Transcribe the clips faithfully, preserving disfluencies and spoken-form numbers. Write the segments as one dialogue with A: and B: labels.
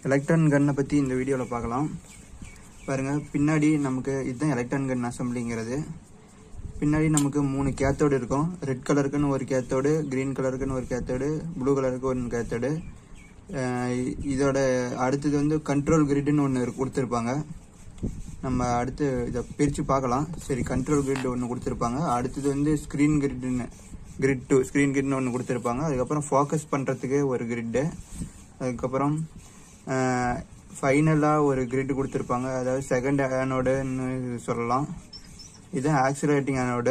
A: Electron கன்னை பற்றி இந்த வீடியோவில் பார்க்கலாம். பாருங்கள், பின்னாடி நமக்கு இதுதான் எலக்ட்ரான் கன் அசம்பிளிங்கிறது. பின்னாடி நமக்கு மூணு கேத்தோடு இருக்கும். ரெட் கலருக்குன்னு ஒரு கேத்தோடு, க்ரீன் கலருக்குன்னு ஒரு கேத்தோடு, ப்ளூ கலருக்கு ஒரு கேத்தோடு. இதோட அடுத்தது வந்து கண்ட்ரோல் கிரிட்னு ஒன்று கொடுத்துருப்பாங்க. நம்ம அடுத்து இதை பிரித்து பார்க்கலாம். சரி, கண்ட்ரோல் கிரிட் ஒன்று கொடுத்துருப்பாங்க. அடுத்தது வந்து ஸ்க்ரீன் கிரிட்னு கிரிட் டூ ஸ்க்ரீன் கிரிட்னு ஒன்று கொடுத்துருப்பாங்க. அதுக்கப்புறம் ஃபோக்கஸ் பண்ணுறதுக்கு ஒரு கிரிட்டு, அதுக்கப்புறம் ஃபைனலாக ஒரு கிரிட் கொடுத்துருப்பாங்க. அதாவது செகண்ட் ஆனோடுன்னு சொல்லலாம். இதுதான் ஆக்சிலரேட்டிங் ஆனோடு.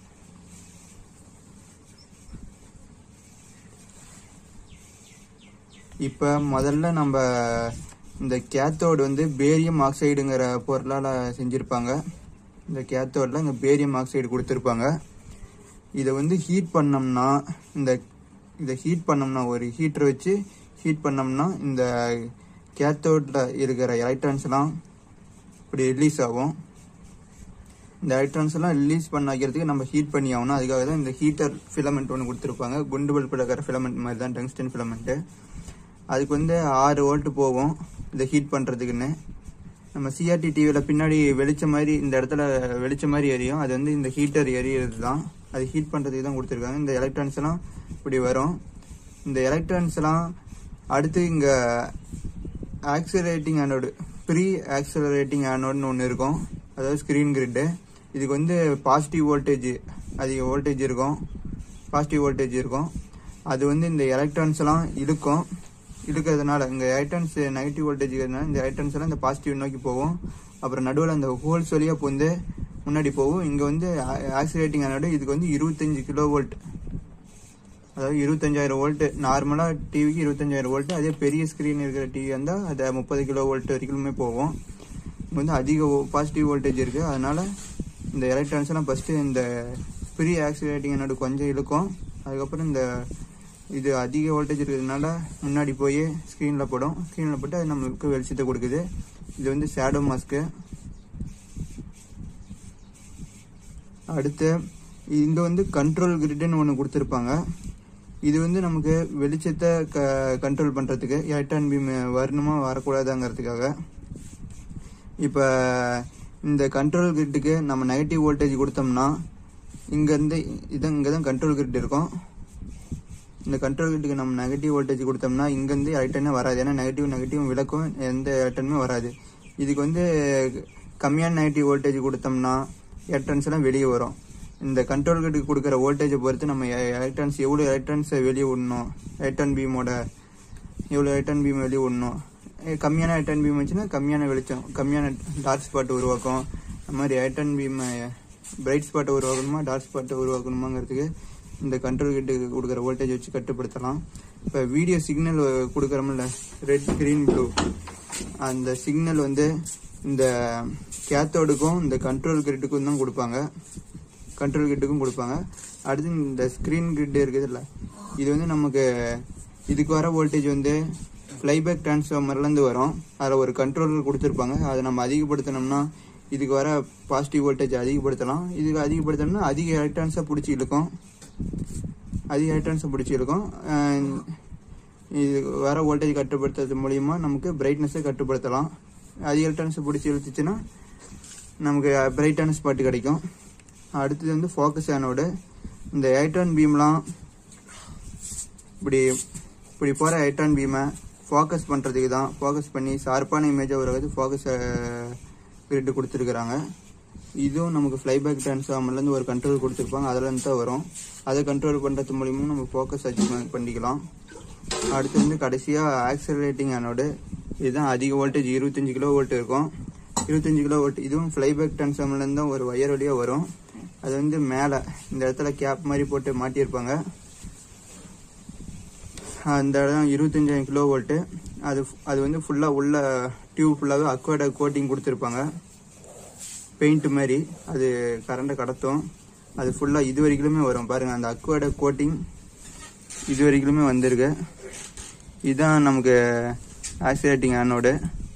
A: இப்போ முதல்ல நம்ம இந்த கேத்தோடு வந்து பேரியம் ஆக்சைடுங்கிற பொருளால் செஞ்சுருப்பாங்க. இந்த கேத்தோடில் இங்கே பேரியம் ஆக்சைடு கொடுத்துருப்பாங்க. இதை வந்து ஹீட் பண்ணோம்னா, இந்த இதை ஹீட் பண்ணோம்னா ஒரு ஹீட்டரை வச்சு ஹீட் பண்ணோம்னா இந்த கேத்தோடில் இருக்கிற எலக்ட்ரான்ஸ்லாம் இப்படி ரிலீஸ் ஆகும். இந்த எலக்ட்ரான்ஸ்லாம் ரிலீஸ் பண்ண வைக்கிறதுக்கு நம்ம ஹீட் பண்ணி ஆகணும். அதுக்காக தான் இந்த ஹீட்டர் ஃபிலமெண்ட் ஒன்று கொடுத்துருப்பாங்க. குண்டு பல்பில் இருக்கிற ஃபிலமெண்ட் மாதிரி தான் டங்ஸ்டன் ஃபிலமெண்ட்டு. அதுக்கு வந்து ஆறு வோல்ட்டு போகும் இதை ஹீட் பண்ணுறதுக்குன்னு. நம்ம சிஆர்டி டிவியில் பின்னாடி வெளிச்சம் மாதிரி இந்த இடத்துல வெளிச்சம் மாதிரி எரியும். அது வந்து இந்த ஹீட்டர் எரியறது தான். அது ஹீட் பண்ணுறதுக்கு தான் கொடுத்துருக்காங்க. இந்த எலக்ட்ரான்ஸ் எல்லாம் இப்படி வரும். இந்த எலக்ட்ரான்ஸ் எல்லாம் அடுத்து இங்கே ஆக்சிலரேட்டிங் ஆனோடு, ப்ரீ ஆக்சிலரேட்டிங் ஆனோடுன்னு ஒன்று இருக்கும். அதாவது ஸ்க்ரீன் கிரிட்டு. இதுக்கு வந்து பாசிட்டிவ் வோல்டேஜ், அதிக வோல்டேஜ் இருக்கும், பாசிட்டிவ் வோல்டேஜ் இருக்கும். அது வந்து இந்த எலக்ட்ரான்ஸ் எல்லாம் இழுக்கும். இழுக்கிறதுனால இங்கே எலக்ட்ரான்ஸ் நெகட்டிவ் வோல்டேஜ் இருக்கிறதுனால இந்த எலக்ட்ரான்ஸ் எல்லாம் இந்த பாசிட்டிவ் நோக்கி போகும். அப்புறம் நடுவில் அந்த ஹோல்ஸ் வழியாக போந்து முன்னாடி போகும். இங்கே வந்து ஆக்சிலேட்டிங் ஆனோட இதுக்கு வந்து இருபத்தஞ்சு கிலோ வோல்ட், அதாவது இருபத்தஞ்சாயிரம் வோல்ட்டு. நார்மலாக டிவிக்கு இருபத்தஞ்சாயிரம் வோல்ட்டு. அதே பெரிய ஸ்க்ரீன் இருக்கிற டிவி இருந்தால் அது முப்பது கிலோ வோல்ட் வரைக்குமே போகும். இங்கே வந்து அதிக பாசிட்டிவ் வோல்டேஜ் இருக்குது. அதனால் இந்த எலக்ட்ரான்ஸ் எல்லாம் ஃபஸ்ட்டு இந்த ப்ரீ ஆக்சிலேட்டிங் ஆனோட கொஞ்சம் இழுக்கும். அதுக்கப்புறம் இந்த இது அதிக வோல்டேஜ் இருக்கிறதுனால முன்னாடி போய் ஸ்க்ரீனில் போடும். ஸ்க்ரீனில் போட்டு அது நம்மளுக்கு வெளிச்சத்தை கொடுக்குது. இது வந்து ஷேடோ மாஸ்க்கு. அடுத்து இங்கே வந்து கண்ட்ரோல் கிரிட்னு ஒன்று கொடுத்துருப்பாங்க. இது வந்து நமக்கு வெளிச்சத்தை க கண்ட்ரோல் பண்ணுறதுக்கு, எலக்ட்ரான் பீம் வரணுமா வரக்கூடாதுங்கிறதுக்காக. இப்போ இந்த கண்ட்ரோல் கிரிட்டுக்கு நம்ம நெகட்டிவ் வோல்டேஜ் கொடுத்தோம்னா இங்கேருந்து இதான் இங்கே தான் கண்ட்ரோல் கிரிட் இருக்கும். இந்த கண்ட்ரோல் கிரிட்டுக்கு நம்ம நெகட்டிவ் வோல்டேஜ் கொடுத்தோம்னா இங்கேருந்து எலக்ட்ரானே வராது. ஏன்னா நெகட்டிவ் நெகட்டிவ் விளக்கும், எந்த எலக்ட்ரானுமே வராது. இதுக்கு வந்து கம்மியான நெகட்டிவ் வோல்டேஜ் கொடுத்தோம்னா எலக்ட்ரான்ஸ் எல்லாம் வெளியே வரும். இந்த கண்ட்ரோல் கிரிட்டுக்கு கொடுக்குற வோல்டேஜை பொறுத்து நம்ம எலக்ட்ரான்ஸ் எவ்வளோ எலக்ட்ரான்ஸை வெளியே விடணும், எலக்ட்ரான் பீமோட எவ்வளோ எலக்ட்ரான் பீம் வெளியே விடணும். கம்மியான எலக்ட்ரான் பீம் வச்சுன்னா கம்மியான வெளிச்சம், கம்மியான டார்க் ஸ்பாட் உருவாக்கும். அந்த மாதிரி எலக்ட்ரான் பீம் பிரைட் ஸ்பாட்டை உருவாக்கணுமா டார்க் ஸ்பாட்டை உருவாக்கணுமாங்கிறதுக்கு இந்த கண்ட்ரோல் கிரிட்டுக்கு கொடுக்குற வோல்டேஜ் வச்சு கட்டுப்படுத்தலாம். இப்போ வீடியோ சிக்னல் கொடுக்குறோம்ல, ரெட் கிரீன் ப்ளூ, அந்த சிக்னல் வந்து இந்த கேத்தோடுக்கும் இந்த கண்ட்ரோல் கிரிட்டுக்கும் தான் கொடுப்பாங்க. கண்ட்ரோல் கிரிட்டுக்கும் கொடுப்பாங்க. அடுத்து இந்த ஸ்க்ரீன் கிரிட் இருக்குதுல்ல, இது வந்து நமக்கு இதுக்கு வர வோல்டேஜ் வந்து ஃப்ளைபேக் டிரான்ஸ்ஃபார்மர்லேருந்து வரும். அதில் ஒரு கண்ட்ரோலர் கொடுத்துருப்பாங்க. அதை நம்ம அதிகப்படுத்தினோம்னா இதுக்கு வர பாசிட்டிவ் வோல்டேஜ் அதிகப்படுத்தலாம். இதுக்கு அதிகப்படுத்தணும்னா அதிக எலக்ட்ரான்ஸை பிடிச்சி இழுக்கும். அதிக எலக்ட்ரான்ஸை பிடிச்சி இழுக்கும். இது வர வோல்டேஜ் கட்டுப்படுத்துறது மூலிமா நமக்கு பிரைட்னஸை கட்டுப்படுத்தலாம். அதிக எலக்ட்ரான்ஸை பிடிச்சி இழுத்துச்சுன்னா நமக்கு பிரைட்டான ஸ்பாட்டு கிடைக்கும். அடுத்தது வந்து ஃபோக்கஸ் ஆனோடு. இந்த எலக்ட்ரான் பீம்லாம் இப்படி இப்படி போகிற எலக்ட்ரான் பீமை ஃபோக்கஸ் பண்ணுறதுக்கு தான், ஃபோக்கஸ் பண்ணி ஷார்ப்பான இமேஜாக வருவது ஃபோக்கஸ் கிரிட்டு கொடுத்துருக்குறாங்க. இதுவும் நமக்கு ஃப்ளைபேக் டிரான்ஸ்ஃபார்மர்லேருந்து ஒரு கண்ட்ரோல் கொடுத்துருப்பாங்க. அதிலேருந்து தான் வரும். அதை கண்ட்ரோல் பண்ணுறது மூலியமாக நம்ம ஃபோக்கஸ் அச்சீவ் பண்ணிக்கலாம். அடுத்து வந்து கடைசியாக ஆக்சிலரேட்டிங் ஆனோடு. இதுதான் அதிக வோல்டேஜ், இருபத்தஞ்சி கிலோ வோல்ட் இருக்கும். இருபத்தஞ்சி கிலோ வோல்ட். இதுவும் ஃப்ளைபேக் டிரான்ஸ்ஃபார்மர்லேருந்து தான் ஒரு ஒயர் வழியாக வரும். அது வந்து மேலே இந்த இடத்துல கேப் மாதிரி போட்டு மாட்டியிருப்பாங்க. அந்த இடம் இருபத்தஞ்சாயிரம் கிலோ வோல்ட்டு. அது அது வந்து ஃபுல்லாக உள்ள டியூப் ஃபுல்லாகவே அக்வாட கோட்டிங் கொடுத்துருப்பாங்க, பெயிண்ட் மாதிரி. அது கரண்ட்டை கடத்தும். அது ஃபுல்லாக இது வரைக்குமே வரும். பாருங்கள், அந்த அக்வாட கோட்டிங் இது வரைக்குமே வந்திருக்கு. இதுதான் நமக்கு ஆக்சிலேட்டிங் ஆனோடு.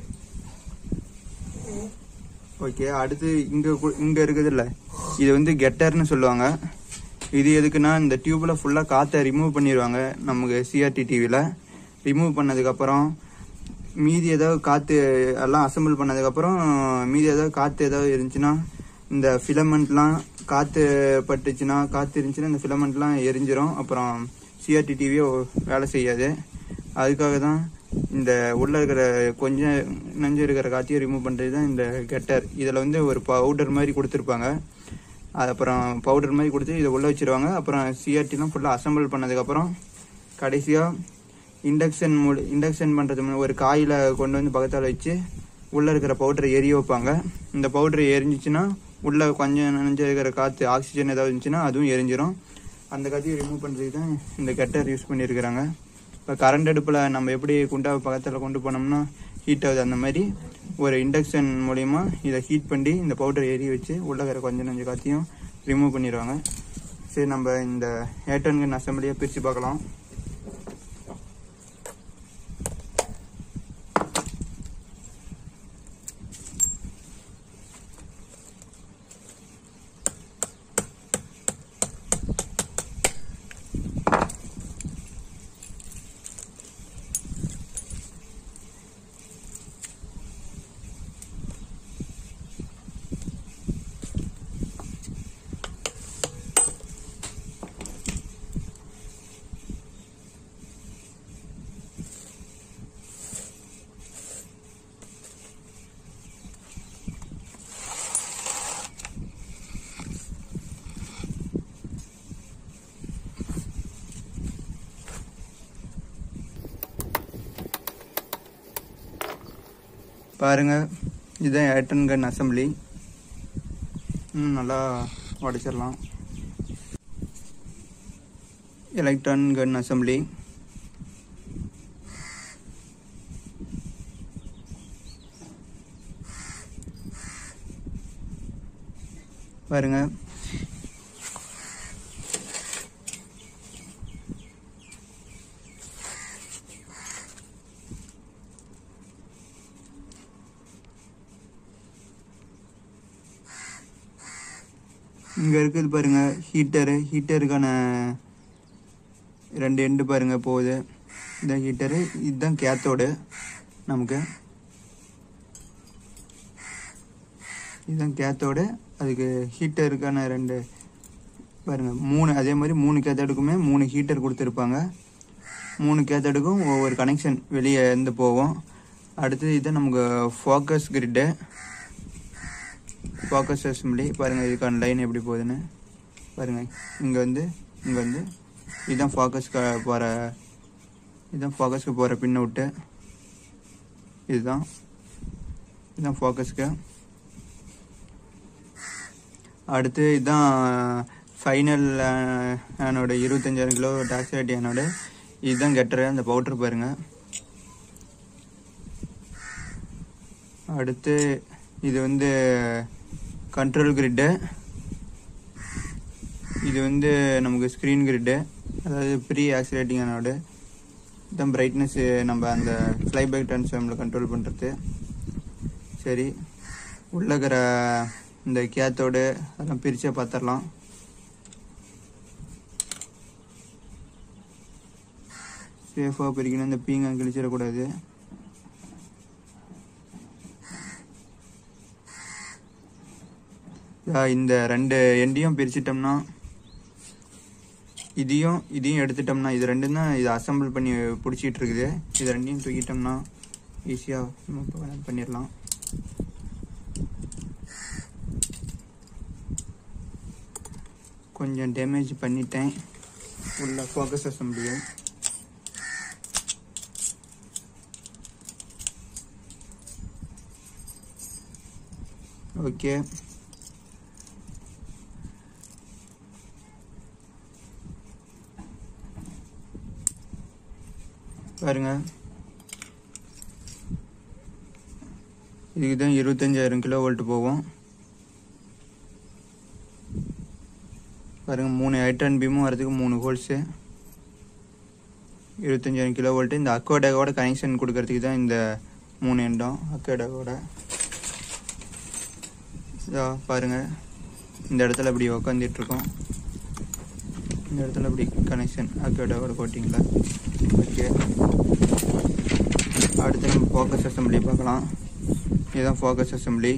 A: ஓகே, அடுத்து இங்கே இங்கே இருக்குது இல்லை, இது வந்து கெட்டர்னு சொல்லுவாங்க. இது எதுக்குன்னா இந்த டியூப்பில் ஃபுல்லாக காற்றை ரிமூவ் பண்ணிடுவாங்க நமக்கு சிஆர்டி டிவியில். ரிமூவ் பண்ணதுக்கப்புறம் மீதி ஏதாவது காற்று எல்லாம் அசம்பிள் பண்ணதுக்கப்புறம் மீதி ஏதாவது காற்று ஏதாவது இருந்துச்சுன்னா இந்த ஃபிலமெண்ட்லாம் காற்று பட்டுச்சுன்னா காற்று இருந்துச்சுன்னா இந்த ஃபிலமெண்ட்லாம் எரிஞ்சிரும். அப்புறம் சிஆர்டி டிவியோ வேலை செய்யாது. அதுக்காக தான் இந்த உள்ள இருக்கிற கொஞ்சம் நஞ்சு இருக்கிற காற்றையும் ரிமூவ் பண்ணுறது தான் இந்த கெட்டர். இதில் வந்து ஒரு பவுடர் மாதிரி கொடுத்துருப்பாங்க. அது அப்புறம் பவுடர் மாதிரி கொடுத்து இதை உள்ளே வச்சுருவாங்க. அப்புறம் சிஆர்டிலாம் ஃபுல்லாக அசம்பிள் பண்ணதுக்கப்புறம் கடைசியாக இண்டக்ஷன் மூ இண்டக்ஷன் பண்ணுறது ஒரு காயில் கொண்டு வந்து பக்கத்தால் வச்சு உள்ளே இருக்கிற பவுடரை எரிய வைப்பாங்க. இந்த பவுடர் எரிஞ்சிச்சுன்னா உள்ளே கொஞ்சம் நஞ்சு இருக்கிற காற்று ஆக்சிஜன் ஏதாவது இருந்துச்சுன்னா அதுவும் எரிஞ்சிடும். அந்த காற்றையும் ரிமூவ் பண்ணுறதுக்கு தான் இந்த கெட்டர் யூஸ் பண்ணியிருக்கிறாங்க. இப்போ கரண்ட் அடுப்பில் நம்ம எப்படி குண்டாவை பக்கத்தில் கொண்டு போனோம்னா ஹீட் ஆகுது, அந்த மாதிரி ஒரு இண்டக்ஷன் மூலிமா இதை ஹீட் பண்ணி இந்த பவுடர் எரிய வச்சு உள்ளே இருக்கிற கொஞ்சம் நஞ்சு காற்றையும் ரிமூவ் பண்ணிடுவாங்க. சரி, நம்ம இந்த ஏட்டன் கன் அசம்பிளியாக பிரித்து பார்க்கலாம். பாருங்க, இதுதான் ஏட்டன் கன் அசம்பிளி. இன்னும் நல்லா உடைச்சிடலாம். எலக்ட்ரான் கன் அசம்பிளி. பாருங்க, இங்கே இருக்குது பாருங்க ஹீட்டரு. ஹீட்டருக்கான ரெண்டு எண்டு பாருங்க போகுது. இதுதான் ஹீட்டரு, இதுதான் கேத்தோடு. நமக்கு இதுதான் கேத்தோடு. அதுக்கு ஹீட்டருக்கான ரெண்டு பாருங்க மூணு, அதே மாதிரி மூணு கேத்தோடுக்குமே மூணு ஹீட்டர் கொடுத்துருப்பாங்க. மூணு கேத்தோடுக்கும் ஒவ்வொரு கனெக்ஷன் வெளியே இருந்து போவோம். அடுத்தது இதுதான் நமக்கு ஃபோக்கஸ் கிரிட்டு, ஃபோக்கஸ் அசம்பிளி. பாருங்கள், இதுக்கான லைன் எப்படி போகுதுன்னு பாருங்கள். இங்கே வந்து இங்கே வந்து இதுதான் ஃபோக்கஸ்க்கு போகிற இதுதான் ஃபோக்கஸ்க்கு போகிற பின் அவுட்டு. இதுதான் இதுதான் ஃபோக்கஸ்க்கு. அடுத்து இதுதான் ஃபைனல் ஆனோட இருபத்தஞ்சாயிரம் கிலோ டாக்ஸிலேட்டி ஆனோட. இதுதான் கெட்டரு, அந்த பவுட்ரு பாருங்கள். அடுத்து இது வந்து கண்ட்ரோல் கிரிட்டு. இது வந்து நமக்கு ஸ்க்ரீன் கிரிட்டு, அதாவது ப்ரீ ஆக்சிலேட்டிங் ஆனோடு. இதுதான் பிரைட்னஸ்ஸு, நம்ம அந்த ஃப்ளைபேக் ட்ரான்ஸ்ஃபார்மில் கண்ட்ரோல் பண்ணுறது. சரி, உள்ள இருக்கிற இந்த கேத்தோடு அதெல்லாம் பிரிச்சே பார்த்துடலாம். சேஃபாக பிரிக்கணும், இந்த பீங்க கிழிச்சிடக்கூடாது. இந்த ரெண்டு எண்டையும் பிரிச்சிட்டோம்னா இதையும் இதையும் எடுத்துட்டோம்னா இது ரெண்டும் தான் இதை அசம்பிள் பண்ணி பிடிச்சிட்டு இருக்குது. இது ரெண்டையும் தூக்கிட்டோம்னா ஈஸியாக பண்ணிடலாம். கொஞ்சம் டேமேஜ் பண்ணிட்டேன் உள்ள ஃபோக்கஸ் அசம்பிளியை. ஓகே, பாருங்க, இதுக்கு தான் இருபத்தஞ்சாயிரம் கிலோ வோல்ட் போகும். பாருங்க, மூணு எலக்ட்ரான் பீமும் வரதுக்கு மூணு ஹோல்ஸு, இருபத்தஞ்சாயிரம் கிலோ வோல்ட்டு. இந்த அக்கோடாவோட கனெக்ஷன் கொடுக்கறதுக்கு தான் இந்த மூணு எண்டம் அக்கோடாவோட. இதோ பாருங்க, இந்த இடத்துல இப்படி உக்காந்துட்டு இருக்கோம். இந்த இடத்துல இப்படி கனெக்ஷன் அக்கோடாவோட கோட்டிங்களா. ஓகே, அடுத்து நம்ம ஃபோக்கஸ் அசம்பிளி பார்க்கலாம். இதுதான் ஃபோக்கஸ் அசம்பிளி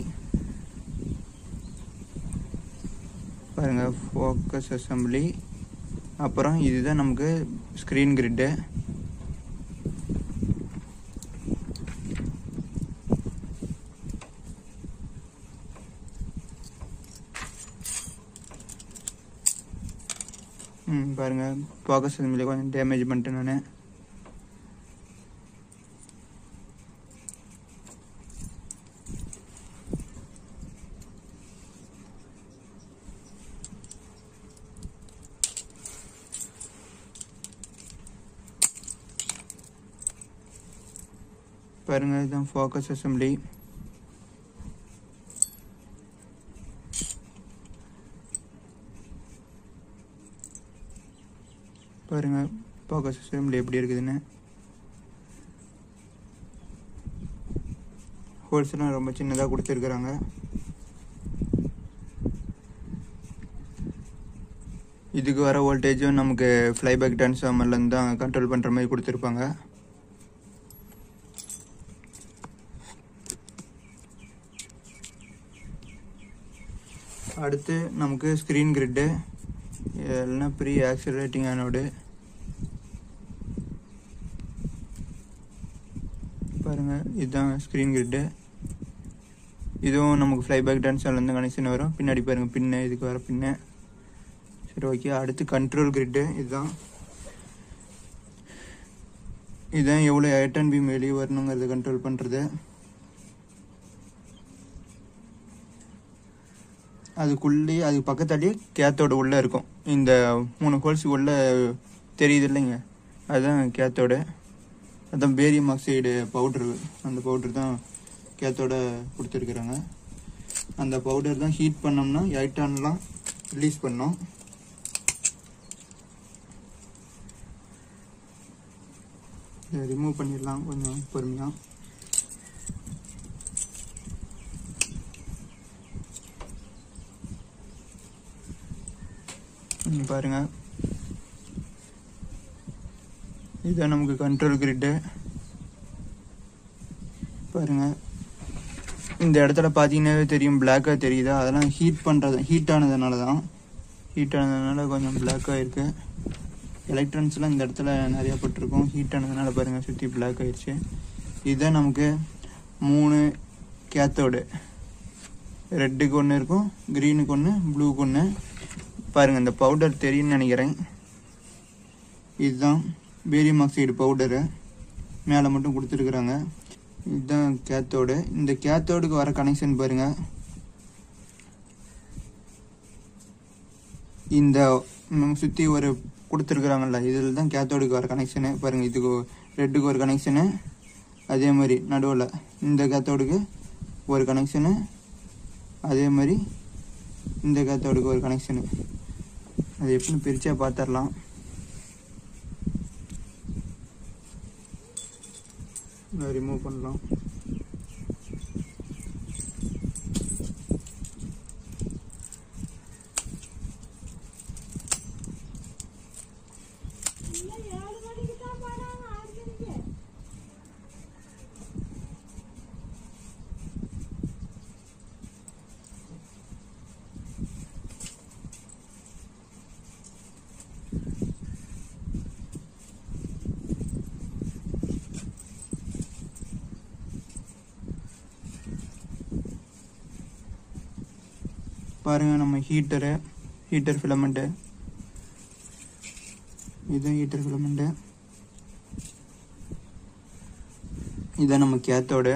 A: பாருங்கள், ஃபோக்கஸ் அசம்பிளி. அப்புறம் இதுதான் நமக்கு ஸ்க்ரீன் கிரிட்டு. ம் பாருங்கள், ஃபோக்கஸ் அசம்பிளி கொஞ்சம் டேமேஜ் பண்ணிட்டேன் நான். பாருங்கள், இதுதான் ஃபோக்கஸ் அசம்பிளி. பாருங்கள் ஃபோக்கஸ் அசம்பிளி எப்படி இருக்குதுன்னு. ஹோல்ஸ்லாம் ரொம்ப சின்னதாக கொடுத்துருக்குறாங்க. இதுக்கு வர வோல்டேஜும் நமக்கு ஃப்ளைபேக் டிரான்ஸ்ஃபார்மர்லேருந்து தான் கண்ட்ரோல் பண்ணுற மாதிரி கொடுத்துருப்பாங்க. அடுத்து நமக்கு ஸ்க்ரீன் கிரிட்டு, எல்லாம் ப்ரீ ஆக்சிலரேட்டிங் ஆனோடு. பாருங்கள், இதுதான் ஸ்க்ரீன் கிரிட்டு. இதுவும் நமக்கு ஃப்ளைபேக் டான்ஸ்லேருந்து கனெக்ஷன் வரும். பின்னாடி பாருங்கள் பின்ன, இதுக்கு வர பின்ன. சரி ஓகே. அடுத்து கண்ட்ரோல் கிரிட்டு. இதுதான் இதுதான் எவ்வளோ எலக்ட்ரான் பீம் வெளியே வரணுங்கிறத கண்ட்ரோல் பண்ணுறது. அதுக்குள்ளே அது பக்கத்தாலேயே கேத்தோட உள்ளே இருக்கும். இந்த மூணு ஹோல்ஸ் உள்ளே தெரியுது இல்லைங்க, அதுதான் கேத்தோட. அதுதான் பேரியம் ஆக்சைடு பவுட்ரு. அந்த பவுட்ரு தான் கேத்தோட கொடுத்துருக்குறாங்க. அந்த பவுடர் தான் ஹீட் பண்ணோம்னா எலக்ட்ரான்லாம் ரிலீஸ் பண்ணோம். இதை ரிமூவ் பண்ணிடலாம் கொஞ்சம் பொறுமையாக. பாருங்க, இதுதான் நமக்கு கண்ட்ரோல் கிரிட்டு. பாருங்க, இந்த இடத்துல பார்த்தீங்கன்னாவே தெரியும், பிளாக்காக தெரியுதா? அதெல்லாம் ஹீட் பண்ணுறது, ஹீட் ஆனதுனால தான். ஹீட் ஆனதுனால கொஞ்சம் பிளாக்காக இருக்குது. எலக்ட்ரான்ஸ்லாம் இந்த இடத்துல நிறையா பட்டிருக்கும். ஹீட் ஆனதுனால பாருங்கள் சுற்றி பிளாக் ஆயிடுச்சு. இதுதான் நமக்கு மூணு கேத்தோடு. ரெட்டுக்கு ஒன்று இருக்கும், க்ரீனுக்கு ஒன்று, ப்ளூக்கு ஒன்று. பாருங்கள், இந்த பவுடர் தெரியும்னு நினைக்கிறேன். இதுதான் பேரியம் ஆக்சைடு பவுடரு, மேலே மட்டும் கொடுத்துருக்குறாங்க. இதுதான் கேத்தோடு. இந்த கேத்தோடுக்கு வர கனெக்ஷன் பாருங்கள். இந்த சுற்றி ஒரு கொடுத்துருக்குறாங்கல்ல, இதில் தான் கேத்தோடுக்கு வர கனெக்ஷனு. பாருங்கள், இதுக்கு ரெட்டுக்கு ஒரு கனெக்ஷனு, அதே மாதிரி நடுவில் இந்த கேத்தோடுக்கு ஒரு கனெக்ஷனு, அதே மாதிரி இந்த கேத்தோடுக்கு ஒரு கனெக்ஷனு. அது எப்படின்னு பிரிச்சா பார்த்துடலாம். ரிமூவ் பண்ணலாம். பாருங்கள், நம்ம ஹீட்டரு, ஹீட்டர் ஃபிலமெண்ட்டு. இதுதான் ஹீட்டர் ஃபிலமெண்ட்டு. இதுதான் நம்ம கேத்தோடு.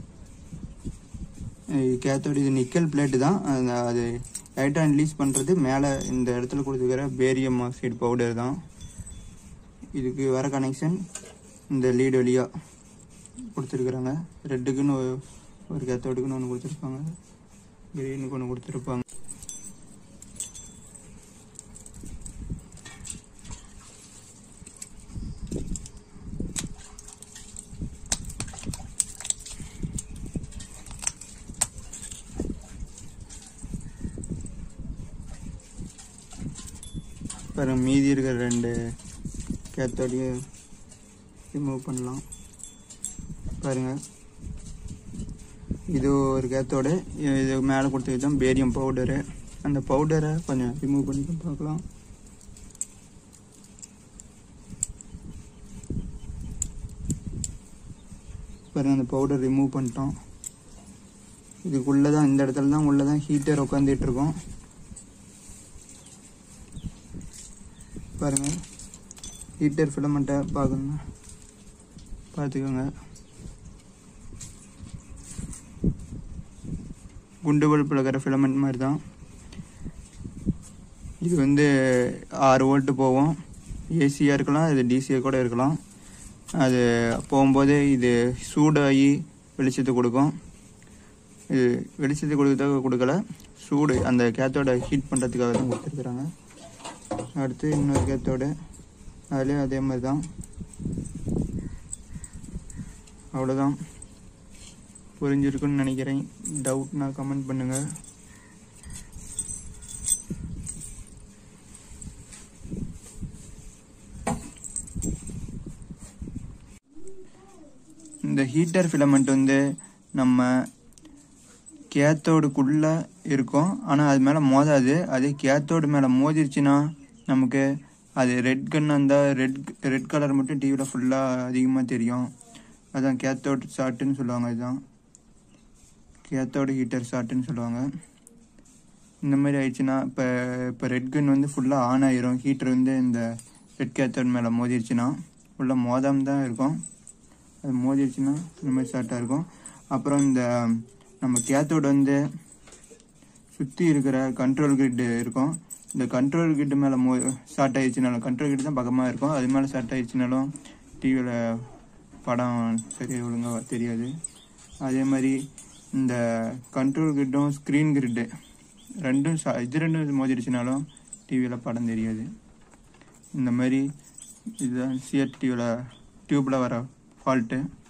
A: கேத்தோடு இது நிக்கல் பிளேட்டு தான். அது எலக்ட்ரான் ரிலீஸ் பண்ணுறது மேலே இந்த இடத்துல கொடுத்துக்கிற பேரியம் ஆக்சைடு பவுடர் தான். இதுக்கு வர கனெக்ஷன் இந்த லீடு வழியாக கொடுத்துருக்குறாங்க. ரெட்டுக்குன்னு ஒரு கேத்தோடுக்குன்னு ஒன்று கொடுத்துருப்பாங்க, கிரீனுக்கு ஒன்று கொடுத்துருப்பாங்க. பாருங்க, மீதி இருக்கிற ரெண்டு கேத்தோடையும் ரிமூவ் பண்ணலாம். பாருங்கள், இது ஒரு கேத்தோடு. இது மேலே கொடுத்தது தான் பேரியம் பவுடரு. அந்த பவுடரை கொஞ்சம் ரிமூவ் பண்ணி பார்க்கலாம். பாருங்கள், அந்த பவுடர் ரிமூவ் பண்ணிட்டோம். இதுக்குள்ளே தான், இந்த இடத்துல தான் உள்ளே தான் ஹீட்டர் உட்காந்துட்டு இருக்கோம். பாருங்கள், ஹீட்டர் ஃபிலமெண்ட்டை பார்க்கணுன்னா பார்த்துக்கோங்க. குண்டு பல்பில் இருக்கிற ஃபிலமெண்ட் மாதிரி தான் இது. வந்து ஆறு வோல்ட்டு போகும். ஏசியாக இருக்கலாம், இது டிசியாக கூட இருக்கலாம். அது போகும்போது இது சூடாகி வெளிச்சத்தை கொடுக்கும். இது வெளிச்சத்தை கொடுக்கறதுக்காக கொடுக்கல, சூடு அந்த கேத்தோட ஹீட் பண்ணுறதுக்காக தான் கொடுத்துருக்குறாங்க. அடுத்து இன்னொரு கேத்தோடு, அதுலேயும் அதே மாதிரி தான். அவ்வளோதான், புரிஞ்சிருக்குன்னு நினைக்கிறேன். டவுட்னா கமெண்ட் பண்ணுங்கள். இந்த ஹீட்டர் ஃபிலமெண்ட் வந்து நம்ம கேத்தோடுக்குள்ளே இருக்கும், ஆனால் அது மேலே மோதாது. அதே கேத்தோடு மேலே மோதிருச்சுன்னா நமக்கு அது ரெட் கன் இருந்தால் ரெட் ரெட் கலர் மட்டும் டிவியில் ஃபுல்லாக அதிகமாக தெரியும். அதுதான் கேத்தோடு ஷார்ட்டுன்னு சொல்லுவாங்க. இதுதான் கேத்தோடு ஹீட்டர் ஷார்ட்டுன்னு சொல்லுவாங்க. இந்த மாதிரி ஆயிடுச்சுன்னா இப்போ இப்போ ரெட் கன் வந்து ஃபுல்லாக ஆன் ஆகிரும். ஹீட்டர் வந்து இந்த ரெட் கேத்தோடு மேலே மோதிருச்சுன்னா ஃபுல்லாக மோதாமல் தான் இருக்கும். அது மோதிருச்சுன்னா இந்த மாதிரி ஷார்ட்டாக இருக்கும். அப்புறம் இந்த நம்ம கேத்தோடு வந்து சுற்றி இருக்கிற கண்ட்ரோல் கிரிட் இருக்கும். இந்த கண்ட்ரோல் கிரிட் மேலே மோ ஷார்ட் ஆகிடுச்சுனாலும், கண்ட்ரோல் கிரிட் தான் பக்கமாக இருக்கும், அது மேலே ஷார்ட் ஆகிடுச்சுனாலும் டிவியில் படம் சரியாக ஒழுங்காக தெரியாது. அதே மாதிரி இந்த கண்ட்ரோல் கிரிட்டும் ஸ்க்ரீன் கிரிட்டு ரெண்டும் இது ரெண்டும் மோதிடுச்சுனாலும் டிவியில் படம் தெரியாது. இந்த மாதிரி இதுதான் சிஆர் டிவியில் டியூப்பில் வர ஃபால்ட்டு.